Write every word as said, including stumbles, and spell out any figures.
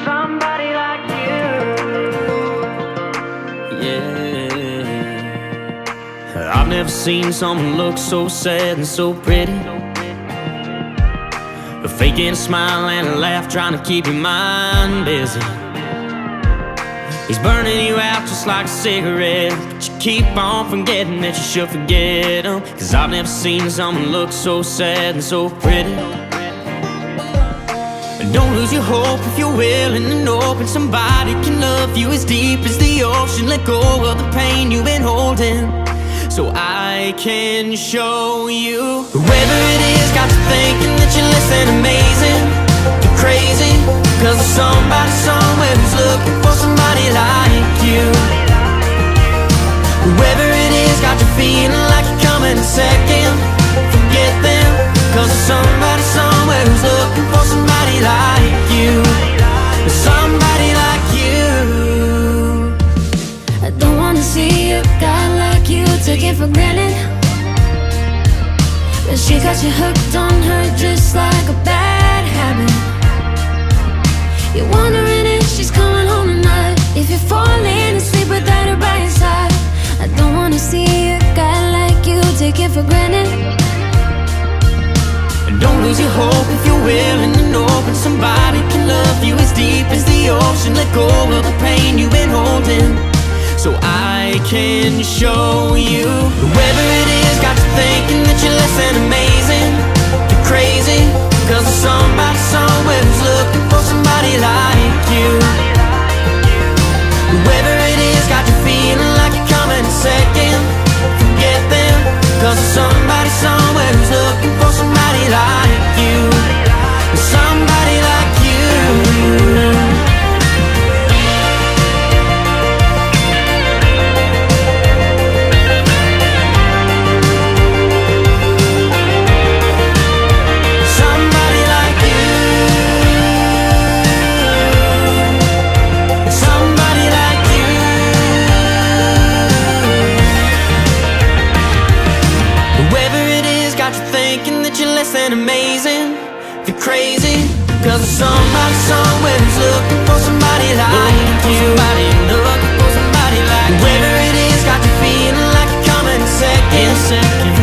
somebody like you. Yeah, I've never seen someone look so sad and so pretty. Faking a smile and a laugh, trying to keep your mind busy. He's burning you out just like a cigarette, but you keep on forgetting that you should forget him. Cause I've never seen someone look so sad and so pretty. And don't lose your hope if you're willing and open. Somebody can love you as deep as the ocean. Let go of the pain you've been holding, so I can show you. Whoever it is got you thinking that you're less than amazing. You're crazy, cause there's somebody somewhere who's looking for somebody like you. Whoever it is got you feeling like you're coming in second. Forget them, cause there's somebody somewhere who's looking for somebody like you. Somebody like you. I don't wanna see a guy like you taken for granted, but she got you hooked on her just like a bad habit. You're wondering if she's coming home tonight, if you're falling asleep without her by your side. I don't wanna see a guy like you taken for granted. And don't lose your hope if you're willing and open. Somebody can love you as deep as the ocean. Let go of the pain you've been holding, so I can show you. Whoever it is got you thinking that you're less than amazing. You're crazy, cause there's somebody somewhere who's looking for somebody like you. Whoever it is got you feeling like you're coming in second. Forget them, cause there's somebody somewhere who's looking for somebody like you. Somebody like you. Amazing, if you're crazy, cause there's somebody somewhere who's looking for somebody like you. Somebody looking for somebody like you. Whoever it is got you feeling like you're coming second.